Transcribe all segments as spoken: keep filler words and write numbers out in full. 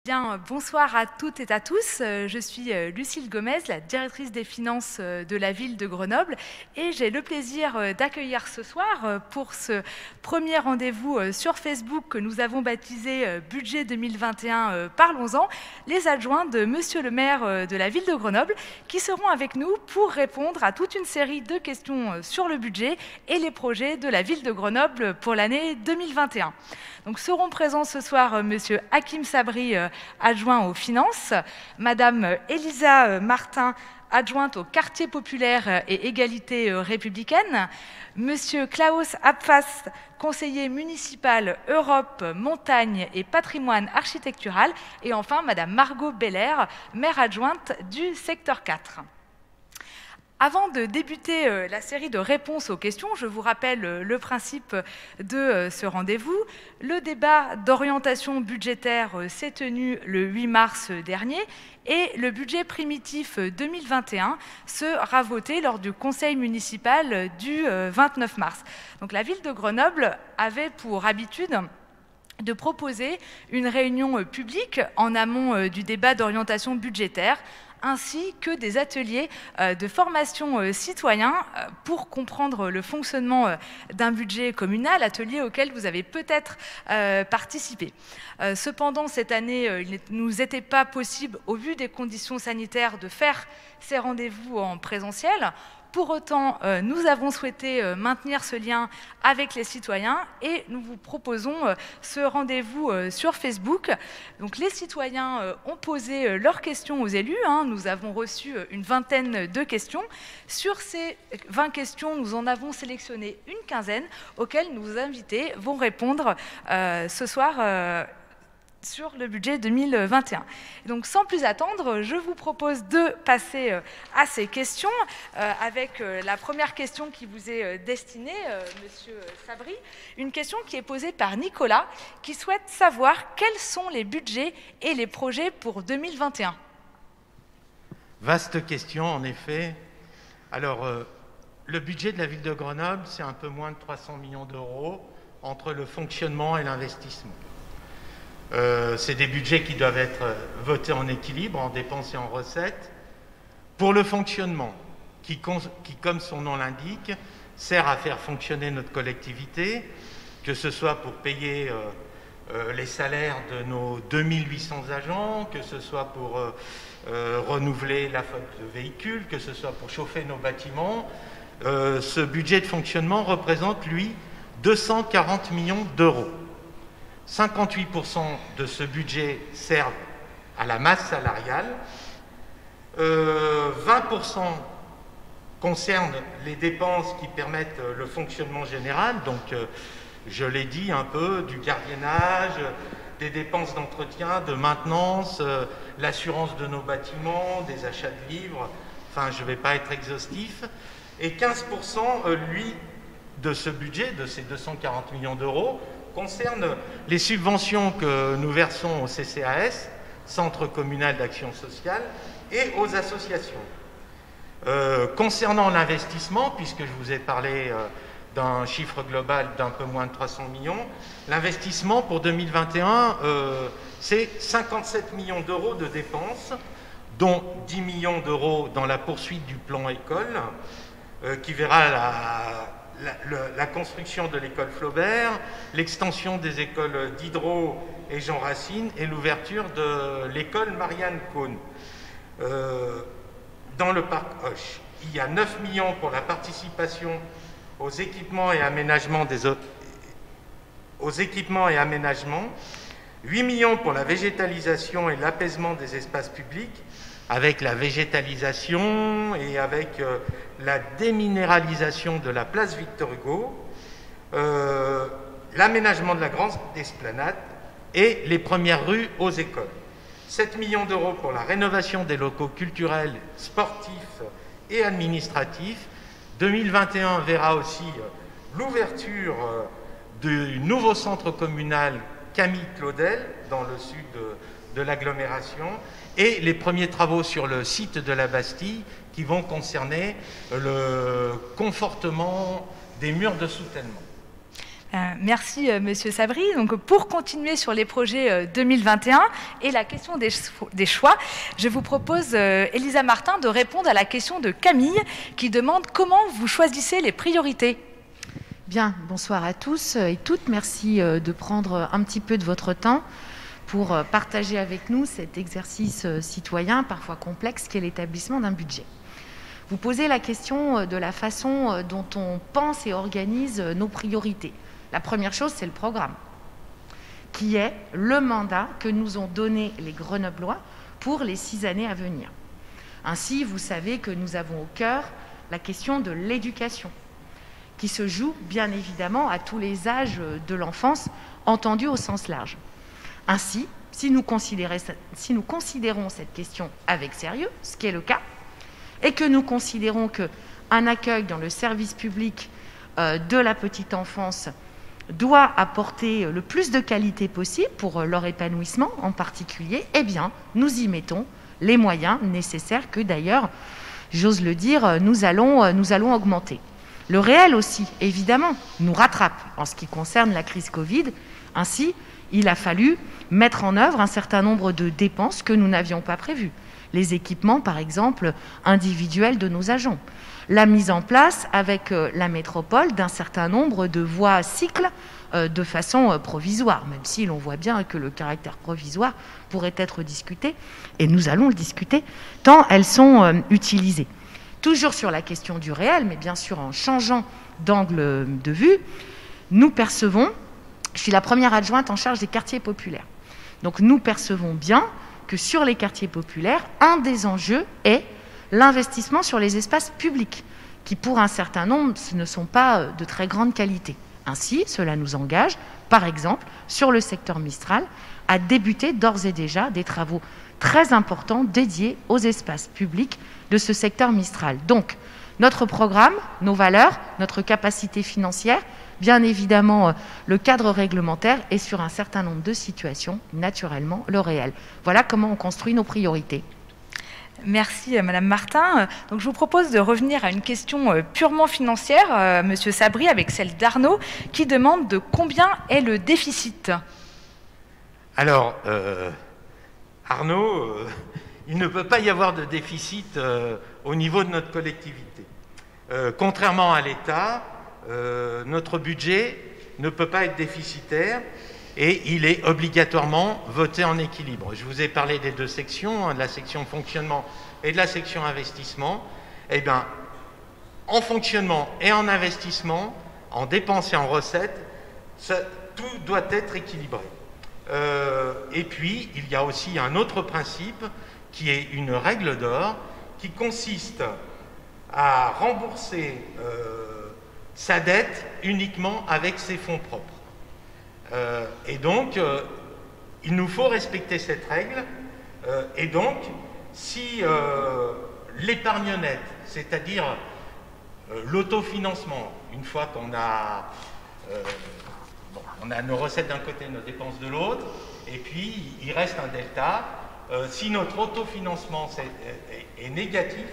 Bien, bonsoir à toutes et à tous. Je suis Lucille Gomez, la directrice des finances de la ville de Grenoble, et j'ai le plaisir d'accueillir ce soir pour ce premier rendez-vous sur Facebook que nous avons baptisé Budget deux mille vingt et un, parlons-en, les adjoints de Monsieur le maire de la ville de Grenoble qui seront avec nous pour répondre à toute une série de questions sur le budget et les projets de la ville de Grenoble pour l'année deux mille vingt et un. Donc seront présents ce soir Monsieur Hakim Sabri, adjoint aux finances, Madame Elisa Martin, adjointe au quartier populaire et égalité républicaine, Monsieur Klaus Abfas, conseiller municipal Europe, montagne et patrimoine architectural, et enfin Madame Margot Belair, maire adjointe du secteur quatre. Avant de débuter euh, la série de réponses aux questions, je vous rappelle euh, le principe de euh, ce rendez-vous. Le débat d'orientation budgétaire euh, s'est tenu le huit mars dernier et le budget primitif deux mille vingt et un sera voté lors du conseil municipal du euh, vingt-neuf mars. Donc la ville de Grenoble avait pour habitude de proposer une réunion publique en amont du débat d'orientation budgétaire, ainsi que des ateliers de formation citoyen pour comprendre le fonctionnement d'un budget communal, ateliers auxquels vous avez peut-être participé. Cependant, cette année, il ne nous était pas possible, au vu des conditions sanitaires, de faire ces rendez-vous en présentiel. Pour autant, euh, nous avons souhaité euh, maintenir ce lien avec les citoyens et nous vous proposons euh, ce rendez-vous euh, sur Facebook. Donc, les citoyens euh, ont posé euh, leurs questions aux élus. Hein. Nous avons reçu euh, une vingtaine de questions. Sur ces vingt questions, nous en avons sélectionné une quinzaine auxquelles nos invités vont répondre euh, ce soir euh, sur le budget deux mille vingt et un. Donc sans plus attendre, je vous propose de passer à ces questions euh, avec euh, la première question qui vous est euh, destinée, euh, Monsieur Sabri, une question qui est posée par Nicolas qui souhaite savoir quels sont les budgets et les projets pour deux mille vingt et un. Vaste question en effet. Alors euh, le budget de la ville de Grenoble, c'est un peu moins de trois cents millions d'euros entre le fonctionnement et l'investissement. Euh, c'est des budgets qui doivent être votés en équilibre, en dépenses et en recettes. Pour le fonctionnement, qui, qui comme son nom l'indique, sert à faire fonctionner notre collectivité, que ce soit pour payer euh, euh, les salaires de nos deux mille huit cents agents, que ce soit pour euh, euh, renouveler la flotte de véhicules, que ce soit pour chauffer nos bâtiments. Euh, ce budget de fonctionnement représente, lui, deux cent quarante millions d'euros. cinquante-huit pour cent de ce budget servent à la masse salariale, euh, vingt pour cent concernent les dépenses qui permettent le fonctionnement général, donc euh, je l'ai dit un peu, du gardiennage, des dépenses d'entretien, de maintenance, euh, l'assurance de nos bâtiments, des achats de livres, enfin je ne vais pas être exhaustif, et quinze pour cent, euh, lui, de ce budget, de ces deux cent quarante millions d'euros, concerne les subventions que nous versons au C C A S, Centre communal d'action sociale, et aux associations. Euh, concernant l'investissement, puisque je vous ai parlé euh, d'un chiffre global d'un peu moins de trois cents millions, l'investissement pour deux mille vingt et un, euh, c'est cinquante-sept millions d'euros de dépenses, dont dix millions d'euros dans la poursuite du plan école, euh, qui verra la... La, le, la construction de l'école Flaubert, l'extension des écoles Diderot et Jean Racine et l'ouverture de l'école Marianne Cohn. Euh, dans le parc Hoche, il y a neuf millions pour la participation aux équipements et aménagements, des, aux équipements et aménagements, huit millions pour la végétalisation et l'apaisement des espaces publics, avec la végétalisation et avec euh, la déminéralisation de la place Victor Hugo, euh, l'aménagement de la grande esplanade et les premières rues aux écoles. sept millions d'euros pour la rénovation des locaux culturels, sportifs et administratifs. deux mille vingt et un verra aussi euh, l'ouverture euh, du nouveau centre communal Camille Claudel dans le sud de, de l'agglomération et les premiers travaux sur le site de la Bastille qui vont concerner le confortement des murs de soutènement. Euh, merci euh, Monsieur Sabri. Donc, pour continuer sur les projets euh, deux mille vingt et un et la question des, des choix, je vous propose, euh, Elisa Martin, de répondre à la question de Camille qui demande comment vous choisissez les priorités. Bien, bonsoir à tous et toutes. Merci euh, de prendre un petit peu de votre temps pour euh, partager avec nous cet exercice euh, citoyen, parfois complexe, qu'est l'établissement d'un budget. Vous posez la question euh, de la façon euh, dont on pense et organise euh, nos priorités. La première chose, c'est le programme, qui est le mandat que nous ont donné les Grenoblois pour les six années à venir. Ainsi, vous savez que nous avons au cœur la question de l'éducation, qui se joue bien évidemment à tous les âges de l'enfance, entendu au sens large. Ainsi, si nous, si nous considérons cette question avec sérieux, ce qui est le cas, et que nous considérons qu'un accueil dans le service public euh, de la petite enfance doit apporter le plus de qualité possible pour leur épanouissement en particulier, eh bien, nous y mettons les moyens nécessaires que d'ailleurs, j'ose le dire, nous allons, nous allons augmenter. Le réel aussi, évidemment, nous rattrape en ce qui concerne la crise Covid. Ainsi, il a fallu mettre en œuvre un certain nombre de dépenses que nous n'avions pas prévues. Les équipements, par exemple, individuels de nos agents. La mise en place avec la métropole d'un certain nombre de voies cycles de façon provisoire, même si l'on voit bien que le caractère provisoire pourrait être discuté, et nous allons le discuter, tant elles sont utilisées. Toujours sur la question du réel, mais bien sûr en changeant d'angle de vue, nous percevons, je suis la première adjointe en charge des quartiers populaires, donc nous percevons bien que sur les quartiers populaires, un des enjeux est l'investissement sur les espaces publics, qui pour un certain nombre ne sont pas de très grande qualité. Ainsi, cela nous engage, par exemple, sur le secteur Mistral, à débuter d'ores et déjà des travaux très importants dédiés aux espaces publics de ce secteur Mistral. Donc, notre programme, nos valeurs, notre capacité financière, bien évidemment le cadre réglementaire et sur un certain nombre de situations, naturellement, le réel. Voilà comment on construit nos priorités. Merci Madame Martin. Donc, je vous propose de revenir à une question purement financière, euh, Monsieur Sabri, avec celle d'Arnaud, qui demande de combien est le déficit. Alors, euh, Arnaud, euh, il ne peut pas y avoir de déficit euh, au niveau de notre collectivité. Euh, contrairement à l'État, euh, notre budget ne peut pas être déficitaire et il est obligatoirement voté en équilibre. Je vous ai parlé des deux sections, hein, de la section fonctionnement et de la section investissement. Eh bien, en fonctionnement et en investissement, en dépenses et en recettes, ça, tout doit être équilibré. Euh, et puis, il y a aussi un autre principe qui est une règle d'or qui consiste à rembourser euh, sa dette uniquement avec ses fonds propres. Euh, et donc, euh, il nous faut respecter cette règle. Euh, et donc, si euh, l'épargne nette, c'est-à-dire euh, l'autofinancement, une fois qu'on a, euh, bon, on a nos recettes d'un côté, nos dépenses de l'autre, et puis il reste un delta, euh, si notre autofinancement est, est, est négatif,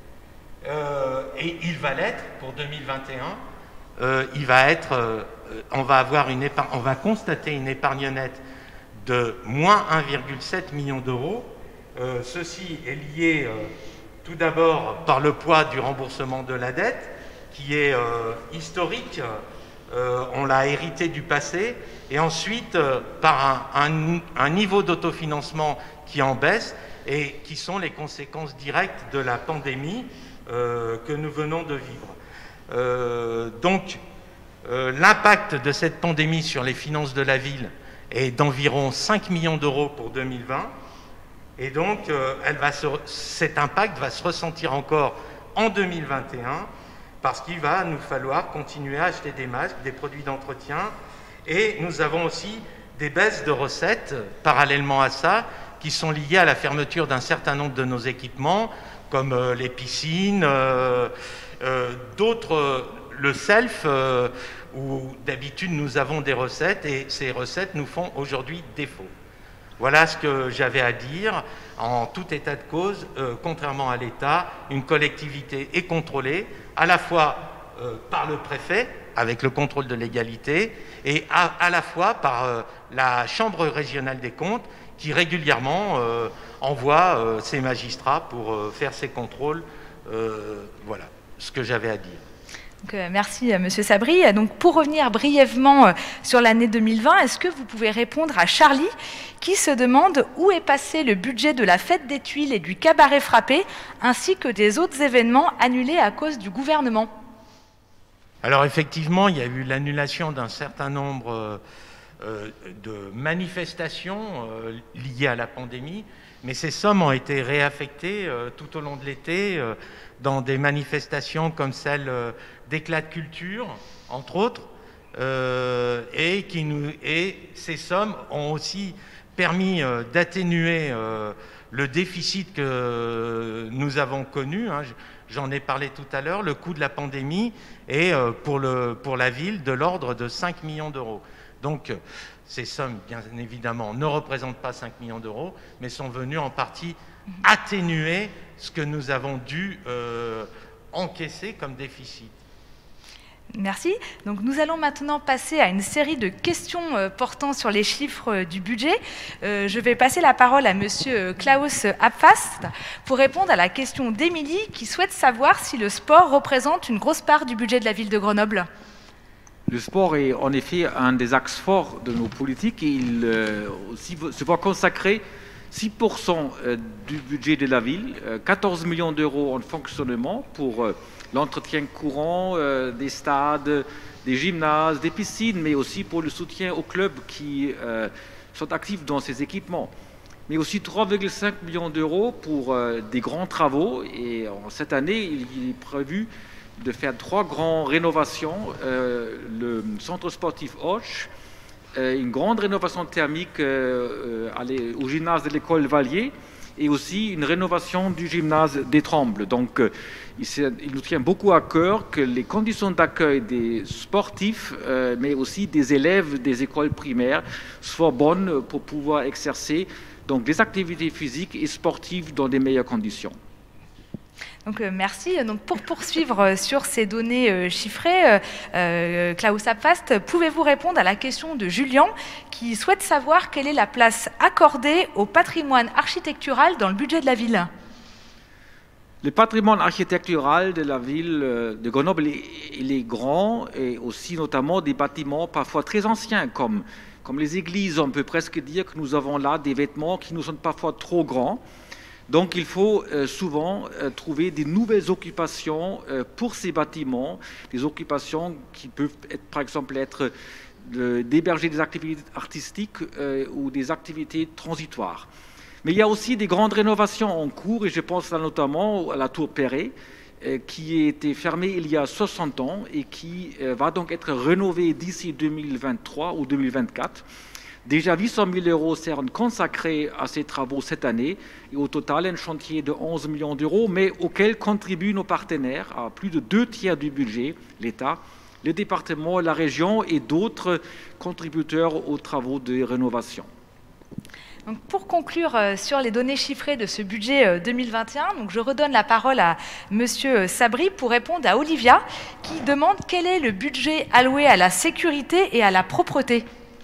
euh, et il va l'être pour deux mille vingt et un, euh, il va être... Euh, On va, avoir une épargne, on va constater une épargne nette de moins un virgule sept million d'euros. Euh, ceci est lié euh, tout d'abord par le poids du remboursement de la dette, qui est euh, historique, euh, on l'a hérité du passé, et ensuite euh, par un, un, un niveau d'autofinancement qui en baisse, et qui sont les conséquences directes de la pandémie euh, que nous venons de vivre. Euh, donc, Euh, l'impact de cette pandémie sur les finances de la ville est d'environ cinq millions d'euros pour deux mille vingt. Et donc, euh, elle va se, cet impact va se ressentir encore en deux mille vingt et un parce qu'il va nous falloir continuer à acheter des masques, des produits d'entretien. Et nous avons aussi des baisses de recettes parallèlement à ça qui sont liées à la fermeture d'un certain nombre de nos équipements comme euh, les piscines, euh, euh, d'autres... Euh, le self, euh, où d'habitude nous avons des recettes et ces recettes nous font aujourd'hui défaut. Voilà ce que j'avais à dire. En tout état de cause, euh, contrairement à l'État, une collectivité est contrôlée à la fois euh, par le préfet, avec le contrôle de légalité, et à, à la fois par euh, la Chambre régionale des comptes, qui régulièrement euh, envoie euh, ses magistrats pour euh, faire ces contrôles. Euh, voilà ce que j'avais à dire. Donc, euh, merci, euh, Monsieur Sabri. Donc, pour revenir brièvement euh, sur l'année deux mille vingt, est-ce que vous pouvez répondre à Charlie, qui se demande où est passé le budget de la fête des Tuiles et du cabaret frappé, ainsi que des autres événements annulés à cause du gouvernement? Alors, effectivement, il y a eu l'annulation d'un certain nombre euh, euh, de manifestations euh, liées à la pandémie, mais ces sommes ont été réaffectées euh, tout au long de l'été euh, dans des manifestations comme celle euh, d'éclat de culture, entre autres, euh, et, qui nous, et ces sommes ont aussi permis euh, d'atténuer euh, le déficit que nous avons connu. Hein. J'en ai parlé tout à l'heure. Le coût de la pandémie est euh, pour, le, pour la ville de l'ordre de cinq millions d'euros. Donc, ces sommes, bien évidemment, ne représentent pas cinq millions d'euros, mais sont venues en partie atténuer ce que nous avons dû euh, encaisser comme déficit. Merci. Donc, nous allons maintenant passer à une série de questions euh, portant sur les chiffres euh, du budget. Euh, je vais passer la parole à Monsieur Klaus Abfast pour répondre à la question d'Émilie, qui souhaite savoir si le sport représente une grosse part du budget de la ville de Grenoble. Le sport est en effet un des axes forts de nos politiques et il euh, aussi se voit consacrer six pour cent du budget de la ville, quatorze millions d'euros en fonctionnement pour euh, l'entretien courant euh, des stades, des gymnases, des piscines, mais aussi pour le soutien aux clubs qui euh, sont actifs dans ces équipements. Mais aussi trois virgule cinq millions d'euros pour euh, des grands travaux. Et en cette année, il est prévu de faire trois grandes rénovations. Euh, le centre sportif Hoche, euh, une grande rénovation thermique euh, euh, au gymnase de l'école Vallier, et aussi une rénovation du gymnase des Trembles. Donc, euh, il, il nous tient beaucoup à cœur que les conditions d'accueil des sportifs, euh, mais aussi des élèves des écoles primaires, soient bonnes pour pouvoir exercer donc, des activités physiques et sportives dans des meilleures conditions. Donc, euh, merci. Donc, pour poursuivre euh, sur ces données euh, chiffrées, euh, euh, Klaus Abfast, pouvez-vous répondre à la question de Julien, qui souhaite savoir quelle est la place accordée au patrimoine architectural dans le budget de la ville? Le patrimoine architectural de la ville de Grenoble, il est grand, et aussi notamment des bâtiments parfois très anciens, comme, comme les églises. On peut presque dire que nous avons là des vêtements qui nous sont parfois trop grands. Donc il faut euh, souvent euh, trouver des nouvelles occupations euh, pour ces bâtiments, des occupations qui peuvent être, par exemple être de, d'héberger des activités artistiques euh, ou des activités transitoires. Mais il y a aussi des grandes rénovations en cours, et je pense là notamment à la tour Perret, euh, qui a été fermée il y a soixante ans et qui euh, va donc être rénovée d'ici deux mille vingt-trois ou deux mille vingt-quatre. Déjà huit cent mille euros seront consacrés à ces travaux cette année, et au total un chantier de onze millions d'euros, mais auquel contribuent nos partenaires à plus de deux tiers du budget, l'État, le département, la région et d'autres contributeurs aux travaux de rénovation. Donc, pour conclure euh, sur les données chiffrées de ce budget euh, deux mille vingt et un, donc je redonne la parole à Monsieur Sabri pour répondre à Olivia, qui demande quel est le budget alloué à la sécurité et à la propreté.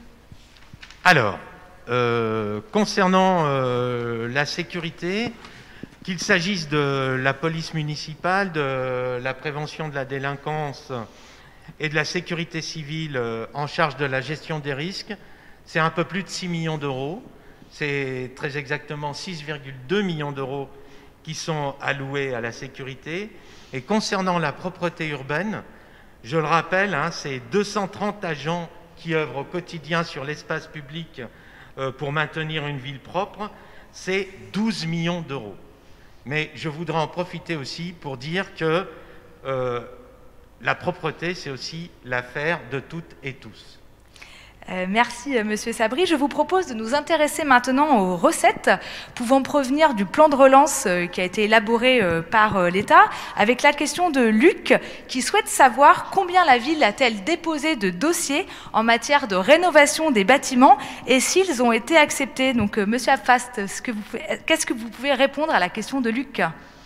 Alors, euh, concernant euh, la sécurité, qu'il s'agisse de la police municipale, de la prévention de la délinquance et de la sécurité civile euh, en charge de la gestion des risques, c'est un peu plus de six millions d'euros. C'est très exactement six virgule deux millions d'euros qui sont alloués à la sécurité. Et concernant la propreté urbaine, je le rappelle, hein, c'est deux cent trente agents qui œuvrent au quotidien sur l'espace public euh, pour maintenir une ville propre, c'est douze millions d'euros. Mais je voudrais en profiter aussi pour dire que euh, la propreté, c'est aussi l'affaire de toutes et tous. Euh, merci, euh, Monsieur Sabri. Je vous propose de nous intéresser maintenant aux recettes pouvant provenir du plan de relance euh, qui a été élaboré euh, par euh, l'État, avec la question de Luc, qui souhaite savoir combien la ville a-t-elle déposé de dossiers en matière de rénovation des bâtiments et s'ils ont été acceptés. Donc, euh, Monsieur Abfast, qu'est-ce que vous pouvez répondre à la question de Luc?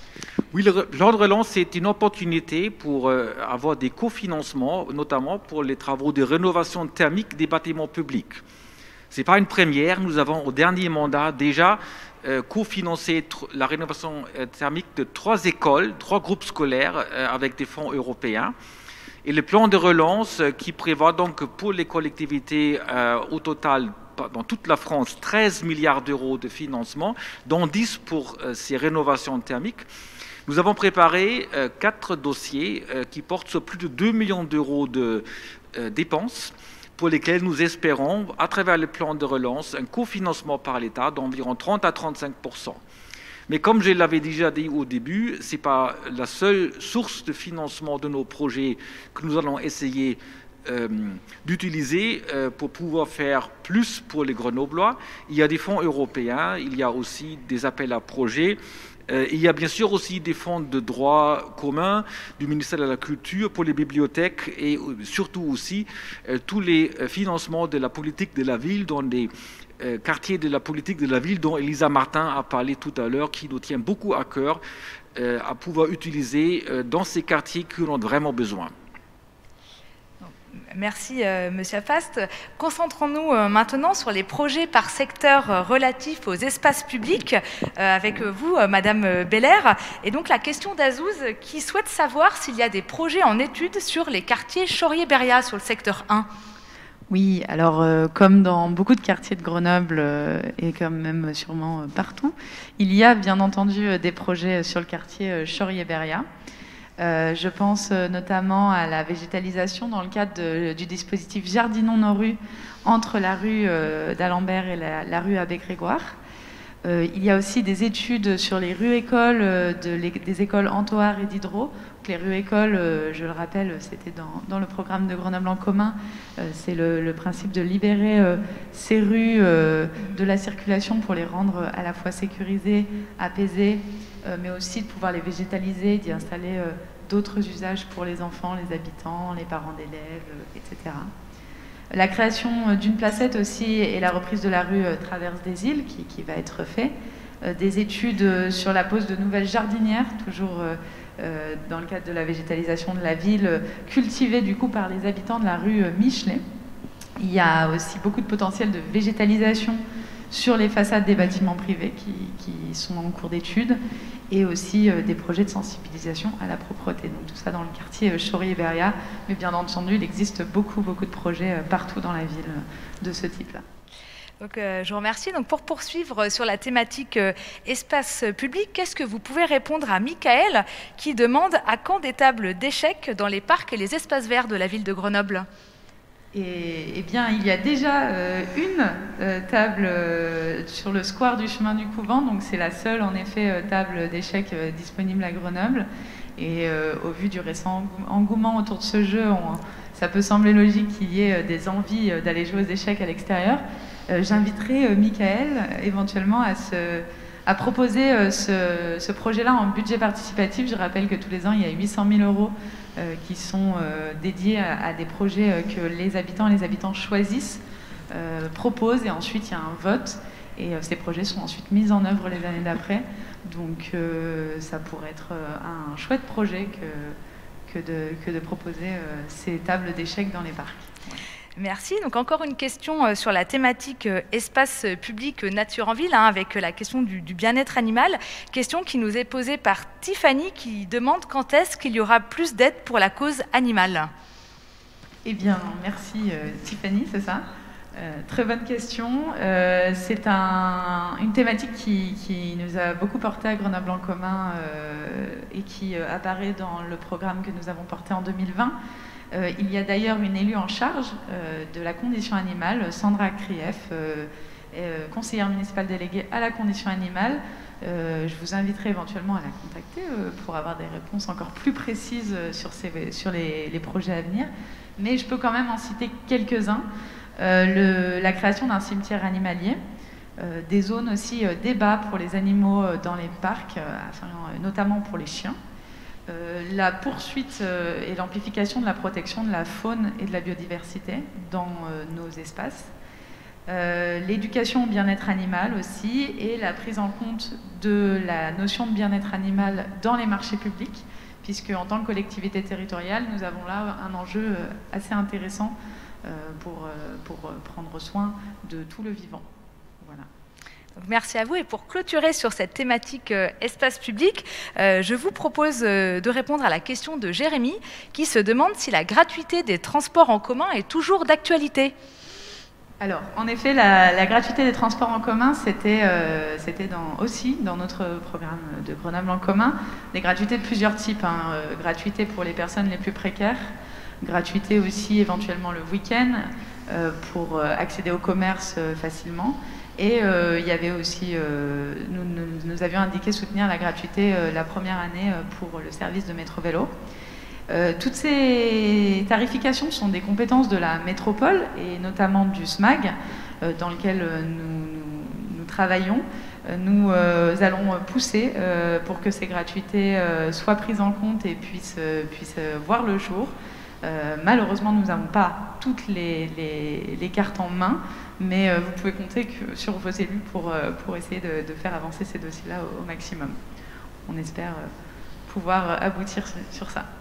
Oui, le plan de relance, c'est une opportunité pour euh, avoir des cofinancements, notamment pour les travaux de rénovation thermique des bâtiments publics. Ce n'est pas une première. Nous avons, au dernier mandat, déjà euh, cofinancé la rénovation thermique de trois écoles, trois groupes scolaires euh, avec des fonds européens. Et le plan de relance euh, qui prévoit donc pour les collectivités euh, au total, dans toute la France, treize milliards d'euros de financement, dont dix pour euh, ces rénovations thermiques. Nous avons préparé euh, quatre dossiers euh, qui portent sur plus de deux millions d'euros de euh, dépenses pour lesquels nous espérons, à travers le plan de relance, un cofinancement par l'État d'environ trente à trente-cinq pour cent. Mais comme je l'avais déjà dit au début, ce n'est pas la seule source de financement de nos projets que nous allons essayer euh, d'utiliser euh, pour pouvoir faire plus pour les Grenoblois. Il y a des fonds européens, il y a aussi des appels à projets. Euh, il y a bien sûr aussi des fonds de droit commun du ministère de la Culture pour les bibliothèques et surtout aussi euh, tous les financements de la politique de la ville dans des euh, quartiers de la politique de la ville dont Elisa Martin a parlé tout à l'heure, qui nous tient beaucoup à cœur euh, à pouvoir utiliser euh, dans ces quartiers qui en ont vraiment besoin. Merci, euh, Monsieur Fast. Concentrons-nous euh, maintenant sur les projets par secteur euh, relatifs aux espaces publics, euh, avec vous, euh, Madame Belair. Et donc la question d'Azouz, qui souhaite savoir s'il y a des projets en étude sur les quartiers Chaurier-Beria, sur le secteur un. Oui, alors euh, comme dans beaucoup de quartiers de Grenoble, euh, et comme même sûrement euh, partout, il y a bien entendu euh, des projets sur le quartier euh, Chaurier-Beria. Euh, je pense euh, notamment à la végétalisation dans le cadre de, du dispositif Jardinons nos rues entre la rue euh, d'Alembert et la, la rue Abbé-Grégoire. Euh, il y a aussi des études sur les rues-écoles euh, de, les, des écoles Antoine et Diderot. Les rues-écoles, euh, je le rappelle, c'était dans, dans le programme de Grenoble en commun. Euh, c'est le, le principe de libérer euh, ces rues euh, de la circulation pour les rendre à la fois sécurisées, apaisées, euh, mais aussi de pouvoir les végétaliser, d'y installer euh, d'autres usages pour les enfants, les habitants, les parents d'élèves, euh, et cetera. La création d'une placette aussi et la reprise de la rue euh, Traverse des Îles qui, qui va être fait. Euh, des études euh, sur la pose de nouvelles jardinières, toujours euh, euh, dans le cadre de la végétalisation de la ville, euh, cultivée du coup par les habitants de la rue euh, Michelet. Il y a aussi beaucoup de potentiel de végétalisation sur les façades des bâtiments privés qui, qui sont en cours d'étude, et aussi euh, des projets de sensibilisation à la propreté. Donc tout ça dans le quartier euh, Chaurier-Beria, mais bien entendu, il existe beaucoup, beaucoup de projets euh, partout dans la ville euh, de ce type-là. Donc, euh, je vous remercie. Donc, pour poursuivre sur la thématique euh, espace public, qu'est-ce que vous pouvez répondre à Michael qui demande à quand des tables d'échecs dans les parcs et les espaces verts de la ville de Grenoble? Et, eh bien, il y a déjà euh, une euh, table euh, sur le square du chemin du Couvent, donc c'est la seule, en effet, euh, table d'échecs euh, disponible à Grenoble. Et euh, au vu du récent engouement autour de ce jeu, on, ça peut sembler logique qu'il y ait euh, des envies euh, d'aller jouer aux échecs à l'extérieur. Euh, J'inviterai euh, Michael, euh, éventuellement, à, se, à proposer euh, ce, ce projet-là en budget participatif. Je rappelle que tous les ans, il y a huit cent mille euros Euh, qui sont euh, dédiés à, à des projets euh, que les habitants et les habitants choisissent, euh, proposent, et ensuite il y a un vote, et euh, ces projets sont ensuite mis en œuvre les années d'après. Donc euh, ça pourrait être euh, un chouette projet que, que, de, que de proposer euh, ces tables d'échecs dans les parcs. Ouais. Merci. Donc encore une question sur la thématique espace public nature en ville, hein, avec la question du, du bien-être animal. Question qui nous est posée par Tiffany qui demande quand est-ce qu'il y aura plus d'aide pour la cause animale. Eh bien, merci euh, Tiffany, c'est ça. Euh, très bonne question. Euh, c'est un, une thématique qui, qui nous a beaucoup porté à Grenoble en commun euh, et qui euh, apparaît dans le programme que nous avons porté en deux mille vingt. Euh, il y a d'ailleurs une élue en charge euh, de la condition animale, Sandra Krief, euh, euh, conseillère municipale déléguée à la condition animale. Euh, je vous inviterai éventuellement à la contacter euh, pour avoir des réponses encore plus précises sur, ces, sur les, les projets à venir. Mais je peux quand même en citer quelques-uns. Euh, le, la création d'un cimetière animalier, euh, des zones aussi euh, débat pour les animaux euh, dans les parcs, euh, enfin, notamment pour les chiens. Euh, la poursuite euh, et l'amplification de la protection de la faune et de la biodiversité dans euh, nos espaces. Euh, l'éducation au bien-être animal aussi, et la prise en compte de la notion de bien-être animal dans les marchés publics, puisque en tant que collectivité territoriale, nous avons là un enjeu assez intéressant euh, pour, pour prendre soin de tout le vivant. Voilà. Donc, merci à vous. Et pour clôturer sur cette thématique euh, espace public, euh, je vous propose euh, de répondre à la question de Jérémy, qui se demande si la gratuité des transports en commun est toujours d'actualité. Alors, en effet, la, la gratuité des transports en commun, c'était euh, dans, aussi dans notre programme de Grenoble en commun, des gratuités de plusieurs types. Hein. Euh, gratuité pour les personnes les plus précaires, gratuité aussi éventuellement le week-end euh, pour euh, accéder au commerce euh, facilement. Et euh, il y avait aussi, euh, nous, nous, nous avions indiqué soutenir la gratuité euh, la première année euh, pour le service de métro vélo. Euh, toutes ces tarifications sont des compétences de la métropole et notamment du S M A G euh, dans lequel euh, nous, nous, nous travaillons. Euh, nous euh, allons pousser euh, pour que ces gratuités euh, soient prises en compte et puissent, euh, puissent euh, voir le jour. Euh, malheureusement, nous n'avons pas toutes les, les, les cartes en main, mais euh, vous pouvez compter que, sur vos élus pour, euh, pour essayer de, de faire avancer ces dossiers-là au, au maximum. On espère euh, pouvoir aboutir sur ça.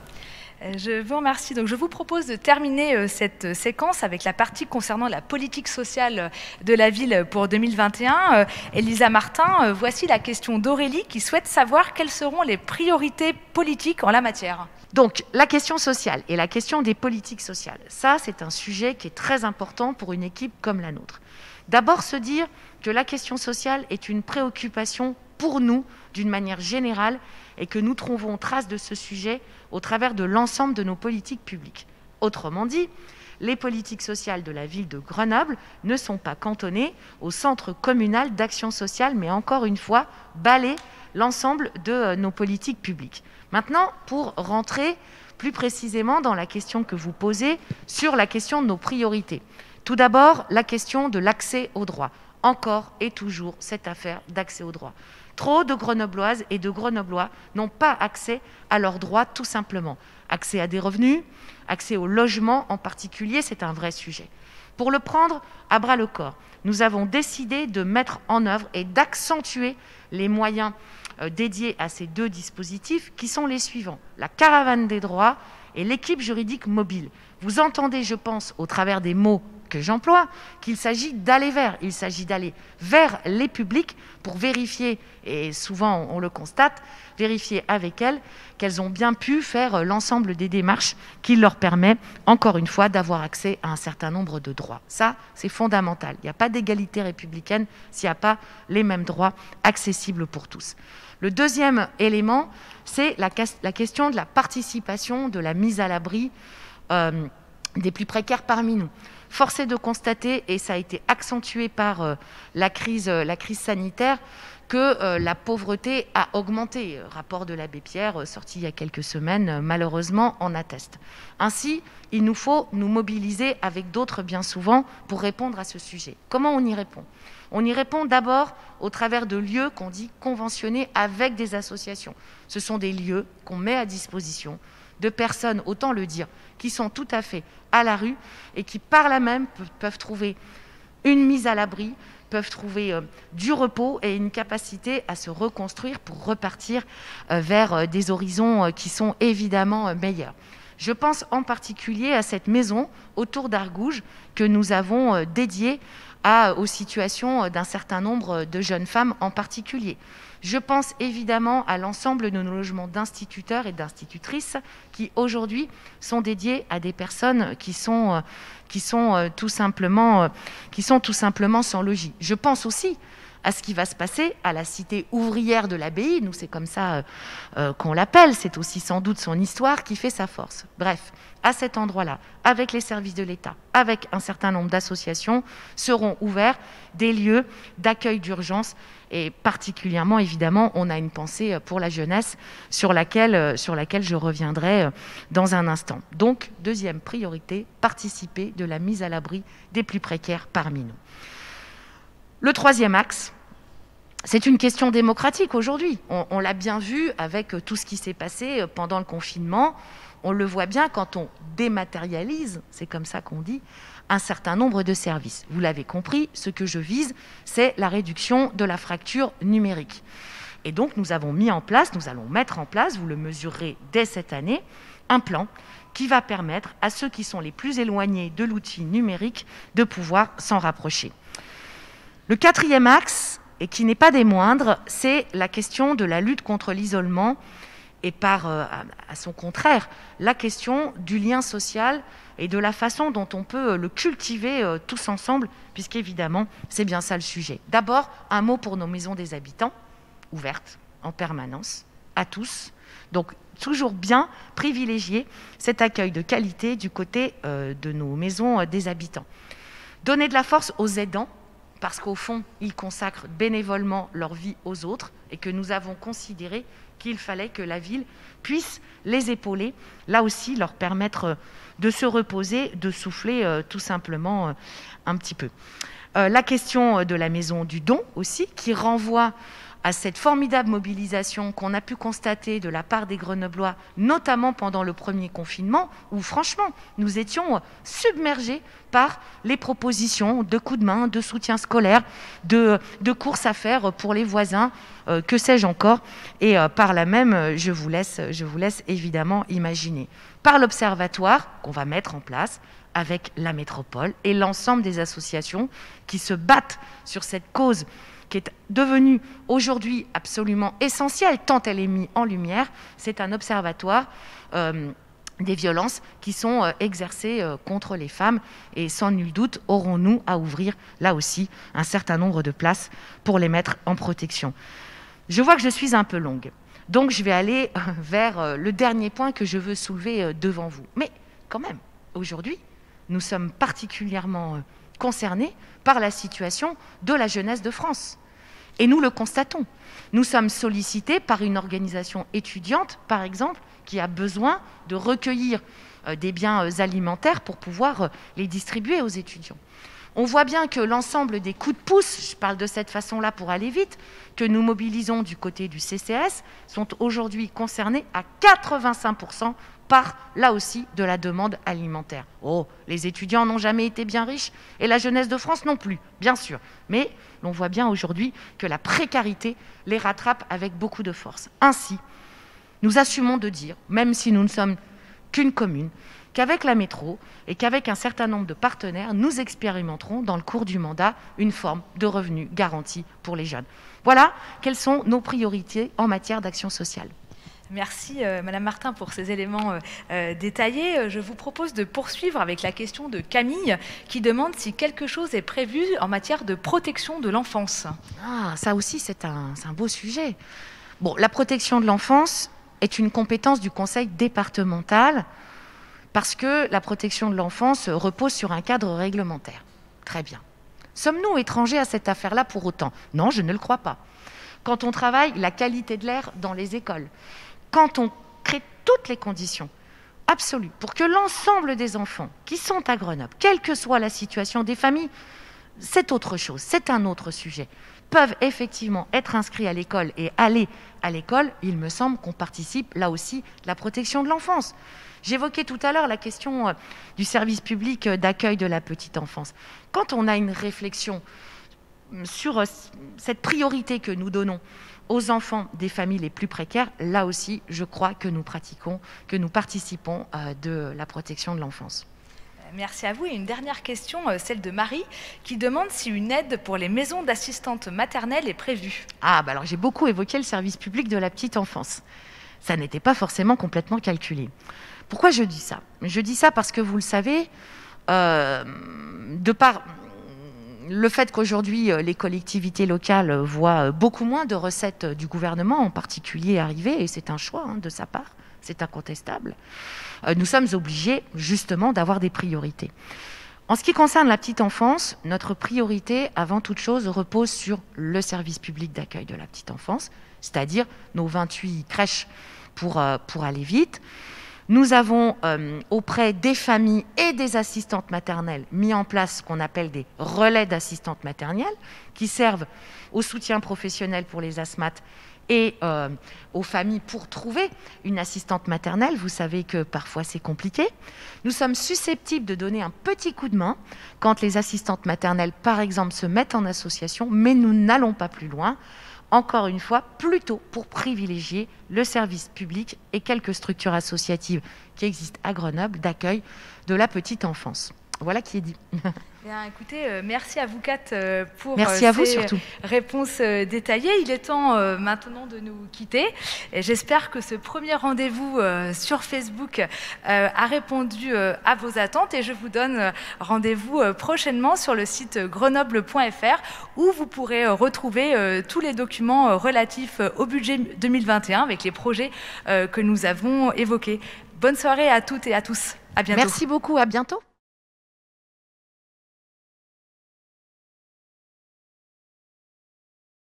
Je vous remercie. Donc, je vous propose de terminer euh, cette séquence avec la partie concernant la politique sociale de la ville pour deux mille vingt et un. Euh, Elisa Martin, euh, voici la question d'Aurélie qui souhaite savoir quelles seront les priorités politiques en la matière. Donc, la question sociale et la question des politiques sociales, ça, c'est un sujet qui est très important pour une équipe comme la nôtre. D'abord, se dire que la question sociale est une préoccupation pour nous, d'une manière générale, et que nous trouvons trace de ce sujet au travers de l'ensemble de nos politiques publiques. Autrement dit, les politiques sociales de la ville de Grenoble ne sont pas cantonnées au centre communal d'action sociale, mais encore une fois, balaient l'ensemble de nos politiques publiques. Maintenant, pour rentrer plus précisément dans la question que vous posez sur la question de nos priorités. Tout d'abord, la question de l'accès aux droits. Encore et toujours cette affaire d'accès aux droits. Trop de Grenobloises et de Grenoblois n'ont pas accès à leurs droits tout simplement. Accès à des revenus, accès au logement en particulier, c'est un vrai sujet. Pour le prendre à bras-le-corps, nous avons décidé de mettre en œuvre et d'accentuer les moyens euh, dédiés à ces deux dispositifs qui sont les suivants. La caravane des droits et l'équipe juridique mobile. Vous entendez, je pense, au travers des mots que j'emploie, qu'il s'agit d'aller vers, il s'agit d'aller vers les publics pour vérifier, et souvent on le constate, vérifier avec elles qu'elles ont bien pu faire l'ensemble des démarches qui leur permet, encore une fois, d'avoir accès à un certain nombre de droits. Ça, c'est fondamental. Il n'y a pas d'égalité républicaine s'il n'y a pas les mêmes droits accessibles pour tous. Le deuxième élément, c'est la, la question de la participation, de la mise à l'abri euh, des plus précaires parmi nous. Force est de constater, et ça a été accentué par euh, la, crise, euh, la crise sanitaire, que euh, la pauvreté a augmenté. Rapport de l'abbé Pierre, euh, sorti il y a quelques semaines, euh, malheureusement, en atteste. Ainsi, il nous faut nous mobiliser avec d'autres bien souvent pour répondre à ce sujet. Comment on y répond ? On y répond d'abord au travers de lieux qu'on dit conventionnés avec des associations. Ce sont des lieux qu'on met à disposition de personnes, autant le dire, qui sont tout à fait à la rue et qui par là même peuvent trouver une mise à l'abri, peuvent trouver euh, du repos et une capacité à se reconstruire pour repartir euh, vers euh, des horizons euh, qui sont évidemment euh, meilleurs. Je pense en particulier à cette maison autour d'Argouges que nous avons euh, dédiée à, aux situations d'un certain nombre de jeunes femmes en particulier. Je pense évidemment à l'ensemble de nos logements d'instituteurs et d'institutrices qui aujourd'hui sont dédiés à des personnes qui sont, qui sont, tout, simplement, qui sont tout simplement sans logis. Je pense aussi à ce qui va se passer à la cité ouvrière de l'abbaye. Nous, c'est comme ça euh, qu'on l'appelle. C'est aussi sans doute son histoire qui fait sa force. Bref, à cet endroit-là, avec les services de l'État, avec un certain nombre d'associations, seront ouverts des lieux d'accueil d'urgence. Et particulièrement, évidemment, on a une pensée pour la jeunesse sur laquelle, sur laquelle je reviendrai dans un instant. Donc, deuxième priorité, participer de la mise à l'abri des plus précaires parmi nous. Le troisième axe, c'est une question démocratique aujourd'hui. On, on l'a bien vu avec tout ce qui s'est passé pendant le confinement. On le voit bien quand on dématérialise, c'est comme ça qu'on dit, un certain nombre de services. Vous l'avez compris, ce que je vise, c'est la réduction de la fracture numérique. Et donc, nous avons mis en place, nous allons mettre en place, vous le mesurerez dès cette année, un plan qui va permettre à ceux qui sont les plus éloignés de l'outil numérique de pouvoir s'en rapprocher. Le quatrième axe, et qui n'est pas des moindres, c'est la question de la lutte contre l'isolement et par, euh, à son contraire, la question du lien social et de la façon dont on peut le cultiver euh, tous ensemble, puisqu'évidemment, c'est bien ça le sujet. D'abord, un mot pour nos maisons des habitants, ouvertes en permanence, à tous. Donc, toujours bien privilégier cet accueil de qualité du côté euh, de nos maisons euh, des habitants. Donner de la force aux aidants, parce qu'au fond, ils consacrent bénévolement leur vie aux autres et que nous avons considéré qu'il fallait que la ville puisse les épauler, là aussi leur permettre de se reposer, de souffler euh, tout simplement euh, un petit peu. Euh, la question de la maison du don aussi, qui renvoie à cette formidable mobilisation qu'on a pu constater de la part des Grenoblois, notamment pendant le premier confinement, où franchement, nous étions submergés par les propositions de coups de main, de soutien scolaire, de, de courses à faire pour les voisins, euh, que sais-je encore. Et euh, par là même, je vous laisse, je vous laisse évidemment imaginer. Par l'observatoire qu'on va mettre en place, avec la métropole et l'ensemble des associations qui se battent sur cette cause qui est devenue aujourd'hui absolument essentielle, tant elle est mise en lumière. C'est un observatoire euh, des violences qui sont euh, exercées euh, contre les femmes. Et sans nul doute, aurons-nous à ouvrir, là aussi, un certain nombre de places pour les mettre en protection. Je vois que je suis un peu longue. Donc, je vais aller euh, vers euh, le dernier point que je veux soulever euh, devant vous. Mais quand même, aujourd'hui, nous sommes particulièrement euh, concernés par la situation de la jeunesse de France. Et nous le constatons. Nous sommes sollicités par une organisation étudiante, par exemple, qui a besoin de recueillir euh, des biens euh, alimentaires pour pouvoir euh, les distribuer aux étudiants. On voit bien que l'ensemble des coups de pouce, je parle de cette façon-là pour aller vite, que nous mobilisons du côté du C C S, sont aujourd'hui concernés à quatre-vingt-cinq pour cent par, là aussi, de la demande alimentaire. Oh, les étudiants n'ont jamais été bien riches, et la jeunesse de France non plus, bien sûr. Mais l'on voit bien aujourd'hui que la précarité les rattrape avec beaucoup de force. Ainsi, nous assumons de dire, même si nous ne sommes qu'une commune, qu'avec la métro et qu'avec un certain nombre de partenaires, nous expérimenterons dans le cours du mandat une forme de revenu garanti pour les jeunes. Voilà quelles sont nos priorités en matière d'action sociale. Merci euh, Madame Martin pour ces éléments euh, euh, détaillés. Je vous propose de poursuivre avec la question de Camille qui demande si quelque chose est prévu en matière de protection de l'enfance. Ah, ça aussi c'est un, c'est un beau sujet. Bon, la protection de l'enfance est une compétence du conseil départemental parce que la protection de l'enfance repose sur un cadre réglementaire. Très bien. Sommes-nous étrangers à cette affaire-là pour autant? Non, je ne le crois pas. Quand on travaille la qualité de l'air dans les écoles, quand on crée toutes les conditions absolues pour que l'ensemble des enfants qui sont à Grenoble, quelle que soit la situation des familles, c'est autre chose, c'est un autre sujet, peuvent effectivement être inscrits à l'école et aller à l'école, il me semble qu'on participe là aussi de la protection de l'enfance. J'évoquais tout à l'heure la question du service public d'accueil de la petite enfance. Quand on a une réflexion sur cette priorité que nous donnons aux enfants des familles les plus précaires, là aussi, je crois que nous pratiquons, que nous participons de la protection de l'enfance. Merci à vous. Et une dernière question, celle de Marie, qui demande si une aide pour les maisons d'assistantes maternelles est prévue. Ah, bah alors j'ai beaucoup évoqué le service public de la petite enfance. Ça n'était pas forcément complètement calculé. Pourquoi je dis ça? Je dis ça parce que vous le savez, euh, de par le fait qu'aujourd'hui les collectivités locales voient beaucoup moins de recettes du gouvernement en particulier arriver, et c'est un choix hein, de sa part, c'est incontestable, euh, nous sommes obligés justement d'avoir des priorités. En ce qui concerne la petite enfance, notre priorité avant toute chose repose sur le service public d'accueil de la petite enfance, c'est-à-dire nos vingt-huit crèches pour, euh, pour aller vite, Nous avons, euh, auprès des familles et des assistantes maternelles, mis en place ce qu'on appelle des relais d'assistantes maternelles qui servent au soutien professionnel pour les asthmates et euh, aux familles pour trouver une assistante maternelle. Vous savez que parfois c'est compliqué. Nous sommes susceptibles de donner un petit coup de main quand les assistantes maternelles, par exemple, se mettent en association, mais nous n'allons pas plus loin. Encore une fois, plutôt pour privilégier le service public et quelques structures associatives qui existent à Grenoble d'accueil de la petite enfance. Voilà qui est dit. Bien, écoutez, euh, merci à vous quatre euh, pour merci euh, à vous, ces surtout. réponses euh, détaillées. Il est temps euh, maintenant de nous quitter. Et j'espère que ce premier rendez-vous euh, sur Facebook euh, a répondu euh, à vos attentes. Et je vous donne euh, rendez-vous euh, prochainement sur le site grenoble point F R où vous pourrez euh, retrouver euh, tous les documents euh, relatifs euh, au budget deux mille vingt et un avec les projets euh, que nous avons évoqués. Bonne soirée à toutes et à tous. À bientôt. Merci beaucoup. À bientôt.